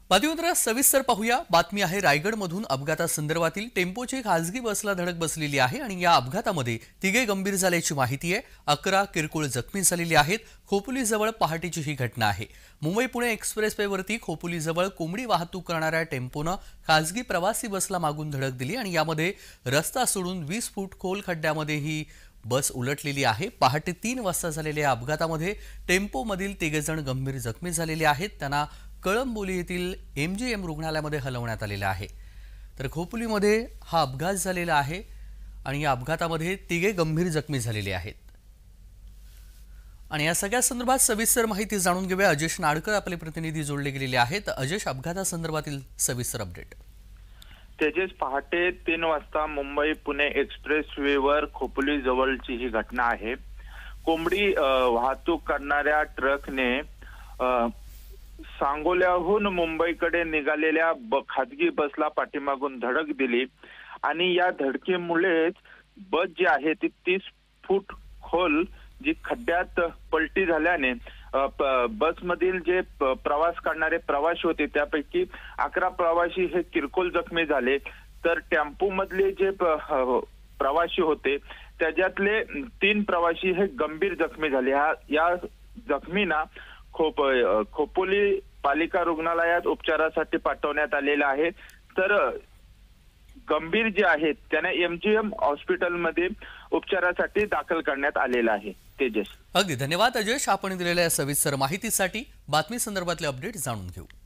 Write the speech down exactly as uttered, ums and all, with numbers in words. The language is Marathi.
बातमीपत्र सविस्तर पाहूया। बातमी आहे रायगडमधून अपघातासंदर्भातील। टेम्पोची खासगी बसला धडक बसलेली आहे आणि या अपघातामध्ये तिघे गंभीर झाल्याची माहिती आहे। अकरा किरकोळ जखमी झालेले आहेत। खोपोलीजवळ पहाटेची ही घटना आहे। मुंबई पुणे एक्सप्रेसवेवरती खोपोलीजवळ कोंबडी वाहतूक करणाऱ्या टेम्पोनं खासगी प्रवासी बसला मागून धडक दिली आणि यामध्ये रस्ता सोडून वीस फूट खोल खड्ड्यामध्ये ही बस उलटलेली आहे। पहाटे तीन वाजता झालेल्या अपघातामध्ये टेम्पोमधील तिघे जण गंभीर जखमी झालेले आहेत। त्यांना कळंबोली येथील एमजीएम रुग्णालयामध्ये हलवण्यात आलेले आहे। तर खोपोलीमध्ये हा अपघात झालेला आहे आणि या अपघातामध्ये तिघे गंभीर जखमी झालेले आहेत। आणि या सगळ्या संदर्भात सविस्तर माहिती जाणून घेऊया। अजेश नाडकर आपले प्रतिनिधी जोडले गेलेले आहेत। अजेश, अपघातासंदर्भातील सविस्तर अपडेट। तेजस, पहाटे तीन वाजता मुंबई पुणे एक्सप्रेसवेवर खोपोली जवळची ही घटना आहे। कोंबडी वाहतूक करणाऱ्या ट्रकने सांगोल्याहून मुंबईकडे निघालेल्या खासगी बसला पाठीमागून धडक दिली आणि या धडकेमुळेच बस जी आहे ती तीस फूट खोल जी खड्ड्यात पलटी झाल्याने बसमधील जे प्रवास करणारे प्रवासी होते त्यापैकी अकरा प्रवासी हे किरकोळ जखमी झाले, तर टेम्पो मधले जे प्रवासी होते त्याच्यातले तीन प्रवासी हे गंभीर जखमी झाले। या जखमींना खोप खोपोली पालिका रुग्णालयात उपचारासाठी पाठवण्यात आलेला आहे। तर गंभीर जे आहेत त्यांना एमजीएम हॉस्पिटलमध्ये उपचारासाठी दाखल करण्यात आलेला आहे। तेजस, अगदी धन्यवाद अजेश, आपण दिलेल्या सविस्तर माहितीसाठी। बातमी संदर्भातले अपडेट जाणून घेऊ।